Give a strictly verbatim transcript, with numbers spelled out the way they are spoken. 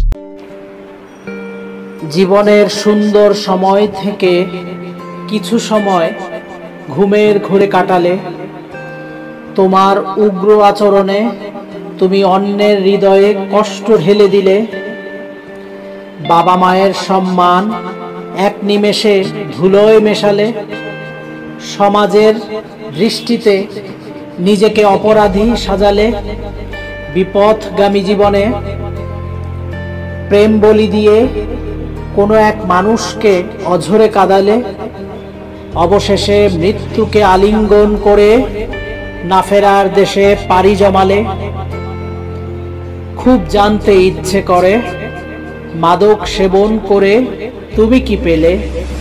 জীবনের সুন্দর সময় থেকে কিছু সময় ঘুমের ঘোরে কাটালে তোমার উগ্র আচরণে তুমি অন্যের হৃদয়ে কষ্ট ঢেলে দিলে। বাবা মায়ের সম্মান এক নিমেষে ধুলোয় মেশালে। সমাজের দৃষ্টিতে নিজেকে অপরাধী সাজালে। বিপথগামী জীবনে প্রেম বলি দিয়ে কোনো এক মানুষকে অঝরে কাঁদালে। অবশেষে মৃত্যুকে আলিঙ্গন করে না ফেরার দেশে পাড়ি জমালে। খুব জানতে ইচ্ছে করে মাদক সেবন করে তুমি কি পেলে।